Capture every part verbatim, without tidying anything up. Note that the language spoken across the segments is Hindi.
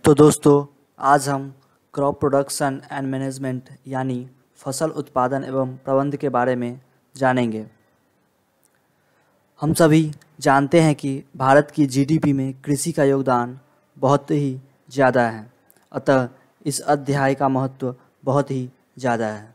तो दोस्तों, आज हम क्रॉप प्रोडक्शन एंड मैनेजमेंट यानी फसल उत्पादन एवं प्रबंध के बारे में जानेंगे। हम सभी जानते हैं कि भारत की जीडीपी में कृषि का योगदान बहुत ही ज़्यादा है, अतः इस अध्याय का महत्व बहुत ही ज़्यादा है।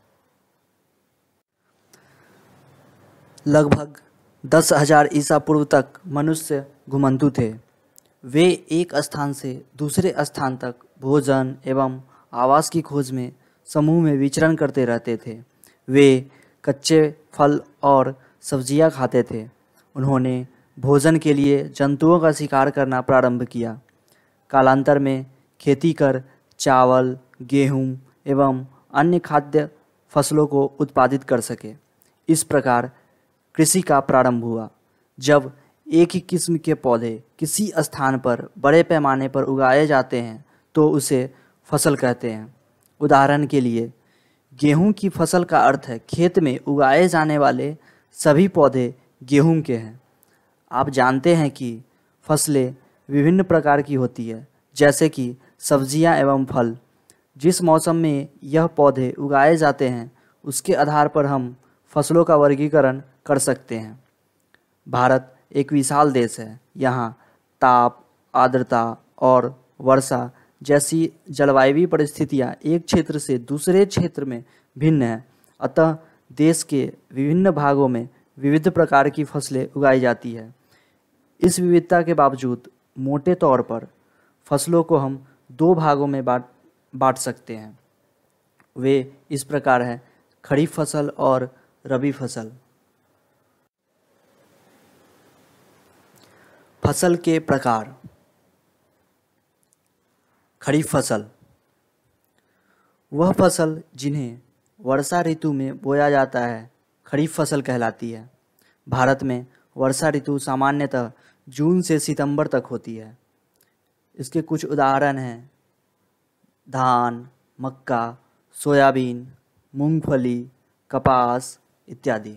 लगभग दस हजार ईसा पूर्व तक मनुष्य घुमंतु थे। वे एक स्थान से दूसरे स्थान तक भोजन एवं आवास की खोज में समूह में विचरण करते रहते थे। वे कच्चे फल और सब्जियां खाते थे। उन्होंने भोजन के लिए जंतुओं का शिकार करना प्रारंभ किया। कालांतर में खेती कर चावल, गेहूं एवं अन्य खाद्य फसलों को उत्पादित कर सके। इस प्रकार कृषि का प्रारंभ हुआ। जब एक ही किस्म के पौधे किसी स्थान पर बड़े पैमाने पर उगाए जाते हैं तो उसे फसल कहते हैं। उदाहरण के लिए, गेहूं की फसल का अर्थ है खेत में उगाए जाने वाले सभी पौधे गेहूं के हैं। आप जानते हैं कि फसलें विभिन्न प्रकार की होती है, जैसे कि सब्जियां एवं फल। जिस मौसम में यह पौधे उगाए जाते हैं उसके आधार पर हम फसलों का वर्गीकरण कर सकते हैं। भारत एक विशाल देश है। यहाँ ताप, आर्द्रता और वर्षा जैसी जलवायु परिस्थितियाँ एक क्षेत्र से दूसरे क्षेत्र में भिन्न हैं। अतः देश के विभिन्न भागों में विविध प्रकार की फसलें उगाई जाती है। इस विविधता के बावजूद मोटे तौर पर फसलों को हम दो भागों में बांट बांट सकते हैं। वे इस प्रकार हैं: खरीफ फसल और रबी फसल। फसल के प्रकार। खरीफ फसल वह फसल जिन्हें वर्षा ऋतु में बोया जाता है खरीफ फसल कहलाती है। भारत में वर्षा ऋतु सामान्यतः जून से सितंबर तक होती है। इसके कुछ उदाहरण हैं: धान, मक्का, सोयाबीन, मूंगफली, कपास इत्यादि।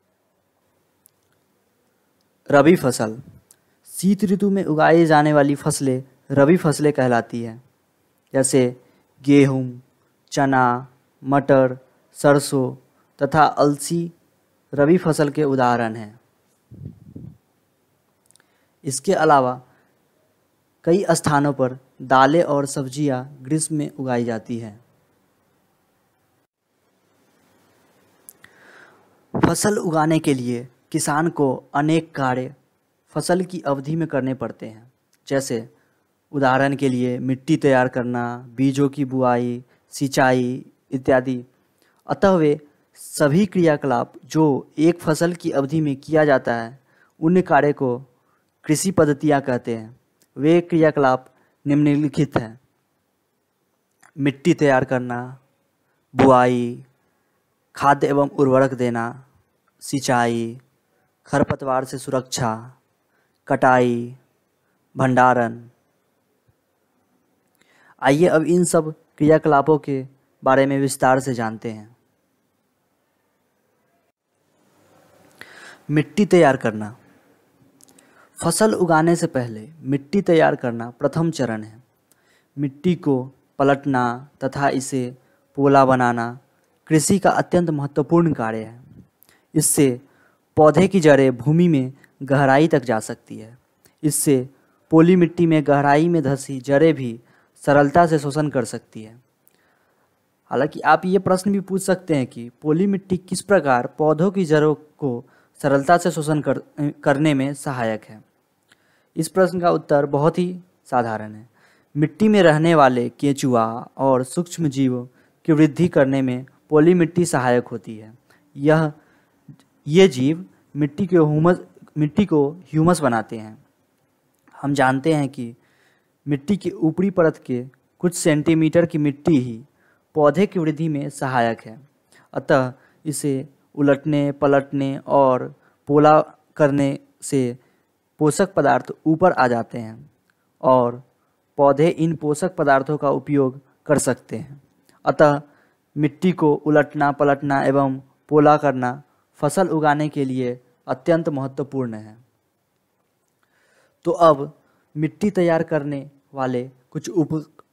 रबी फसल शीत ऋतु में उगाई जाने वाली फसलें रबी फसलें कहलाती हैं, जैसे गेहूं, चना, मटर, सरसों तथा अलसी रबी फसल के उदाहरण हैं। इसके अलावा कई स्थानों पर दालें और सब्जियां ग्रीष्म में उगाई जाती हैं। फसल उगाने के लिए किसान को अनेक कार्य फसल की अवधि में करने पड़ते हैं, जैसे उदाहरण के लिए मिट्टी तैयार करना, बीजों की बुआई, सिंचाई इत्यादि। अतः वे सभी क्रियाकलाप जो एक फसल की अवधि में किया जाता है उन कार्य को कृषि पद्धतियाँ कहते हैं। वे क्रियाकलाप निम्नलिखित हैं: मिट्टी तैयार करना, बुआई, खाद एवं उर्वरक देना, सिंचाई, खरपतवार से सुरक्षा, कटाई, भंडारण। आइए अब इन सब क्रियाकलापों के बारे में विस्तार से जानते हैं। मिट्टी तैयार करना। फसल उगाने से पहले मिट्टी तैयार करना प्रथम चरण है। मिट्टी को पलटना तथा इसे पोला बनाना कृषि का अत्यंत महत्वपूर्ण कार्य है। इससे पौधे की जड़ें भूमि में गहराई तक जा सकती है। इससे पोली मिट्टी में गहराई में धंसी जड़ें भी सरलता से शोषण कर सकती है। हालांकि आप ये प्रश्न भी पूछ सकते हैं कि पोली मिट्टी किस प्रकार पौधों की जड़ों को सरलता से शोषण कर, करने में सहायक है। इस प्रश्न का उत्तर बहुत ही साधारण है। मिट्टी में रहने वाले केंचुआ और सूक्ष्म जीव की वृद्धि करने में पोली मिट्टी सहायक होती है। यह ये जीव मिट्टी के ह्यूमस मिट्टी को ह्यूमस बनाते हैं। हम जानते हैं कि मिट्टी की ऊपरी परत के कुछ सेंटीमीटर की मिट्टी ही पौधे की वृद्धि में सहायक है। अतः इसे उलटने, पलटने और पोला करने से पोषक पदार्थ ऊपर आ जाते हैं और पौधे इन पोषक पदार्थों का उपयोग कर सकते हैं। अतः मिट्टी को उलटना, पलटना एवं पोला करना फसल उगाने के लिए अत्यंत महत्वपूर्ण है। तो अब मिट्टी तैयार करने वाले कुछ उप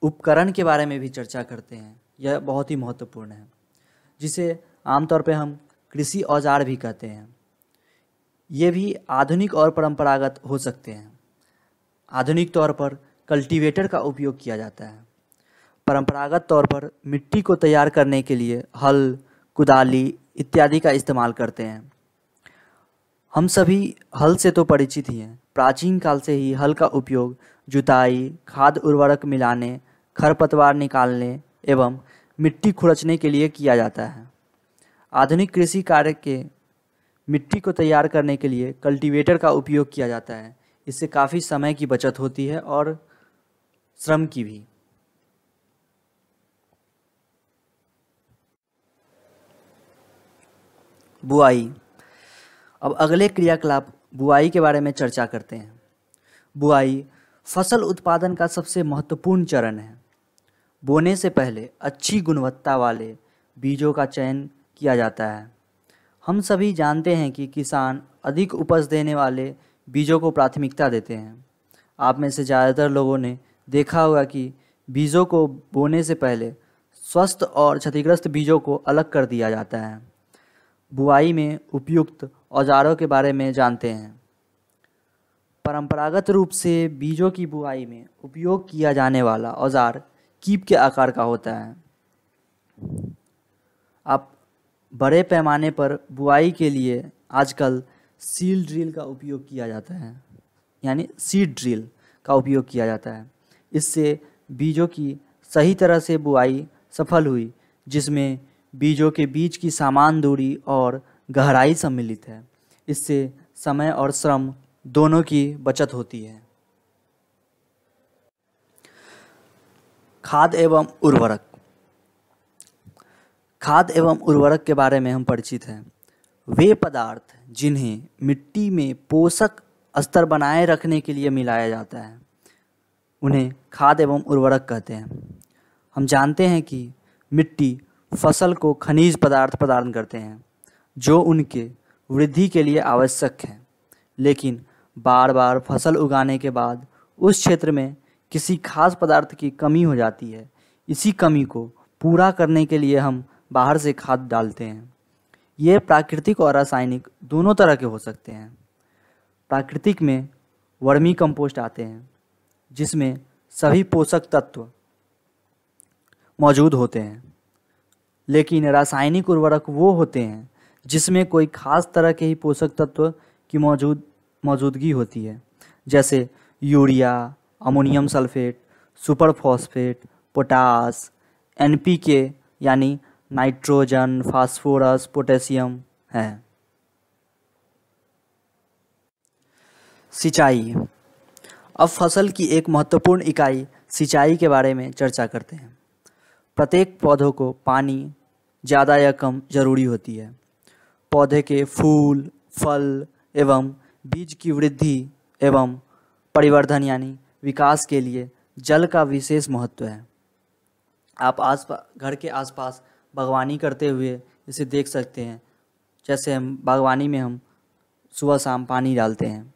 उपकरण के बारे में भी चर्चा करते हैं। यह बहुत ही महत्वपूर्ण है, जिसे आमतौर पे हम कृषि औजार भी कहते हैं। ये भी आधुनिक और परंपरागत हो सकते हैं। आधुनिक तौर पर कल्टीवेटर का उपयोग किया जाता है। परंपरागत तौर पर मिट्टी को तैयार करने के लिए हल, कुदाली इत्यादि का इस्तेमाल करते हैं। हम सभी हल से तो परिचित ही हैं। प्राचीन काल से ही हल का उपयोग जुताई, खाद उर्वरक मिलाने, खरपतवार निकालने एवं मिट्टी खुरचने के लिए किया जाता है। आधुनिक कृषि कार्य के मिट्टी को तैयार करने के लिए कल्टीवेटर का उपयोग किया जाता है। इससे काफ़ी समय की बचत होती है और श्रम की भी। बुआई। अब अगले क्रियाकलाप बुआई के बारे में चर्चा करते हैं। बुआई फसल उत्पादन का सबसे महत्वपूर्ण चरण है। बोने से पहले अच्छी गुणवत्ता वाले बीजों का चयन किया जाता है। हम सभी जानते हैं कि किसान अधिक उपज देने वाले बीजों को प्राथमिकता देते हैं। आप में से ज़्यादातर लोगों ने देखा होगा कि बीजों को बोने से पहले स्वस्थ और क्षतिग्रस्त बीजों को अलग कर दिया जाता है। बुआई में उपयुक्त औजारों के बारे में जानते हैं। परंपरागत रूप से बीजों की बुआई में उपयोग किया जाने वाला औजार कीप के आकार का होता है। आप बड़े पैमाने पर बुआई के लिए आजकल सील ड्रिल का उपयोग किया जाता है, यानी सीड ड्रिल का उपयोग किया जाता है। इससे बीजों की सही तरह से बुआई सफल हुई, जिसमें बीजों के बीच की समान दूरी और गहराई सम्मिलित है। इससे समय और श्रम दोनों की बचत होती है। खाद एवं उर्वरक। खाद एवं उर्वरक के बारे में हम परिचित हैं। वे पदार्थ जिन्हें मिट्टी में पोषक स्तर बनाए रखने के लिए मिलाया जाता है, उन्हें खाद एवं उर्वरक कहते हैं। हम जानते हैं कि मिट्टी फसल को खनिज पदार्थ प्रदान करते हैं, जो उनके वृद्धि के लिए आवश्यक हैं। लेकिन बार बार फसल उगाने के बाद उस क्षेत्र में किसी खास पदार्थ की कमी हो जाती है। इसी कमी को पूरा करने के लिए हम बाहर से खाद डालते हैं। ये प्राकृतिक और रासायनिक दोनों तरह के हो सकते हैं। प्राकृतिक में वर्मी कंपोस्ट आते हैं, जिसमें सभी पोषक तत्व मौजूद होते हैं। लेकिन रासायनिक उर्वरक वो होते हैं जिसमें कोई खास तरह के ही पोषक तत्व की मौजूद मौजूदगी होती है, जैसे urea, ammonium sulphate, super phosphate, potash, N P K यानी नाइट्रोजन, फास्फोरस, पोटेशियम है। सिंचाई। अब फसल की एक महत्वपूर्ण इकाई सिंचाई के बारे में चर्चा करते हैं। प्रत्येक पौधों को पानी ज़्यादा या कम जरूरी होती है। पौधे के फूल, फल एवं बीज की वृद्धि एवं परिवर्धन यानी विकास के लिए जल का विशेष महत्व है। आप आसपास घर के आसपास बागवानी करते हुए इसे देख सकते हैं। जैसे हम बागवानी में हम सुबह शाम पानी डालते हैं।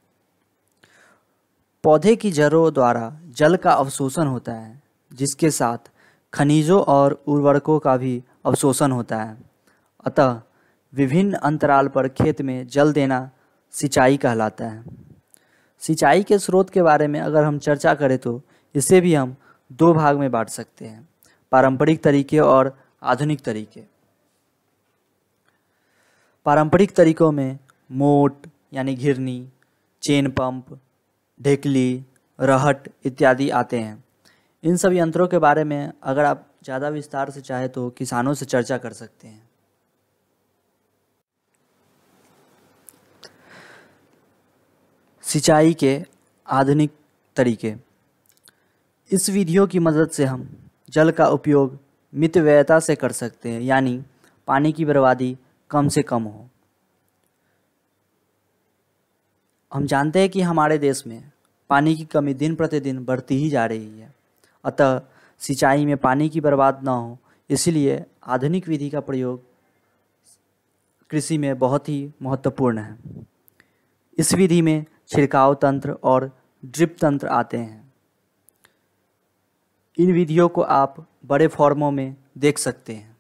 पौधे की जड़ों द्वारा जल का अवशोषण होता है, जिसके साथ खनिजों और उर्वरकों का भी अवशोषण होता है। अतः विभिन्न अंतराल पर खेत में जल देना सिंचाई कहलाता है। सिंचाई के स्रोत के बारे में अगर हम चर्चा करें तो इसे भी हम दो भाग में बांट सकते हैं, पारंपरिक तरीके और आधुनिक तरीके। पारंपरिक तरीकों में मोट यानी घिरनी, चेन पंप, ढेकली, रहट इत्यादि आते हैं। इन सभी यंत्रों के बारे में अगर आप ज़्यादा विस्तार से चाहे तो किसानों से चर्चा कर सकते हैं। सिंचाई के आधुनिक तरीके। इस वीडियो की मदद से हम जल का उपयोग मितव्ययता से कर सकते हैं, यानी पानी की बर्बादी कम से कम हो। हम जानते हैं कि हमारे देश में पानी की कमी दिन प्रतिदिन बढ़ती ही जा रही है। अतः सिंचाई में पानी की बर्बाद ना हो, इसलिए आधुनिक विधि का प्रयोग कृषि में बहुत ही महत्वपूर्ण है। इस विधि में छिड़काव तंत्र और ड्रिप तंत्र आते हैं। इन विधियों को आप बड़े फॉर्मों में देख सकते हैं।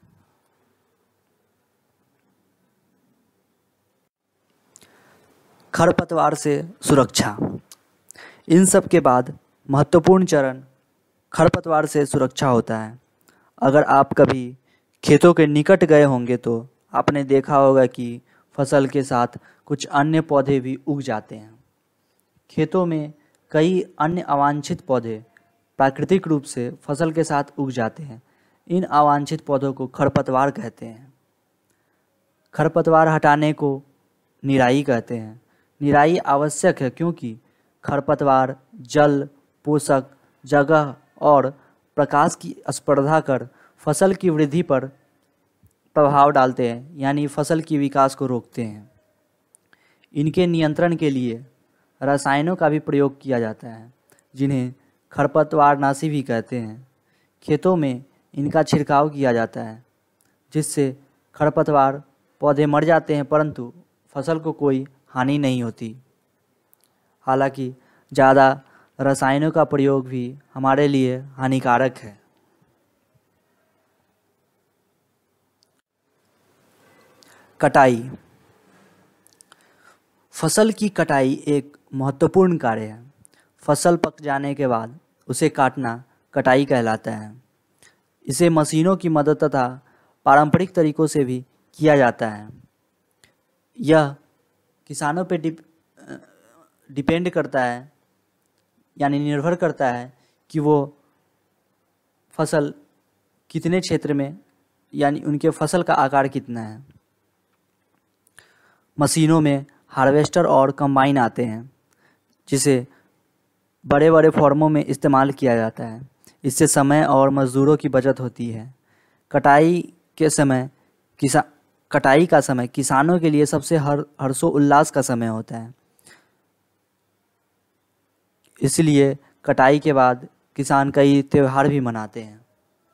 खरपतवार से सुरक्षा। इन सब के बाद महत्वपूर्ण चरण खरपतवार से सुरक्षा होता है। अगर आप कभी खेतों के निकट गए होंगे तो आपने देखा होगा कि फसल के साथ कुछ अन्य पौधे भी उग जाते हैं। खेतों में कई अन्य अवांछित पौधे प्राकृतिक रूप से फसल के साथ उग जाते हैं। इन अवांछित पौधों को खरपतवार कहते हैं। खरपतवार हटाने को निराई कहते हैं। निराई आवश्यक है क्योंकि खरपतवार जल, पोषक, जगह और प्रकाश की स्पर्धा कर फसल की वृद्धि पर प्रभाव डालते हैं, यानी फसल की विकास को रोकते हैं। इनके नियंत्रण के लिए रसायनों का भी प्रयोग किया जाता है, जिन्हें खरपतवारनाशी भी कहते हैं। खेतों में इनका छिड़काव किया जाता है, जिससे खरपतवार पौधे मर जाते हैं, परंतु फसल को कोई हानि नहीं होती। हालांकि ज़्यादा रसायनों का प्रयोग भी हमारे लिए हानिकारक है। कटाई। फसल की कटाई एक महत्वपूर्ण कार्य है। फसल पक जाने के बाद उसे काटना कटाई कहलाता है। इसे मशीनों की मदद तथा पारंपरिक तरीकों से भी किया जाता है। यह किसानों पे डिप डिपेंड करता है, यानी निर्भर करता है कि वो फसल कितने क्षेत्र में, यानी उनके फसल का आकार कितना है। मशीनों में हार्वेस्टर और कंबाइन आते हैं, जिसे बड़े बड़े फॉर्मों में इस्तेमाल किया जाता है। इससे समय और मज़दूरों की बचत होती है। कटाई के समय किसा कटाई का समय किसानों के लिए सबसे हर हर्षोल्लास का समय होता है। इसलिए कटाई के बाद किसान कई त्योहार भी मनाते हैं।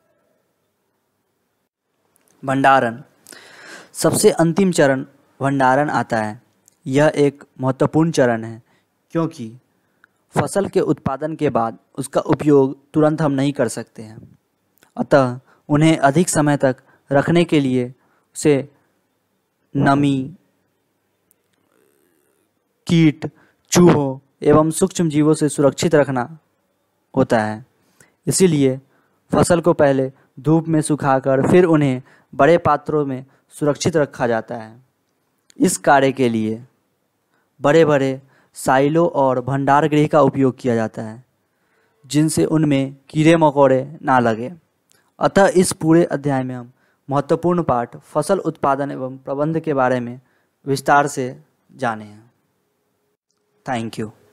भंडारण। सबसे अंतिम चरण भंडारण आता है। यह एक महत्वपूर्ण चरण है क्योंकि फसल के उत्पादन के बाद उसका उपयोग तुरंत हम नहीं कर सकते हैं। अतः उन्हें अधिक समय तक रखने के लिए उसे नमी, कीट, चूहों एवं सूक्ष्म जीवों से सुरक्षित रखना होता है। इसीलिए फसल को पहले धूप में सुखाकर फिर उन्हें बड़े पात्रों में सुरक्षित रखा जाता है। इस कार्य के लिए बड़े बड़े साइलो और भंडार गृह का उपयोग किया जाता है, जिनसे उनमें कीड़े मकोड़े ना लगे। अतः इस पूरे अध्याय में हम महत्वपूर्ण पाठ फसल उत्पादन एवं प्रबंधन के बारे में विस्तार से जाने हैं। Thank you.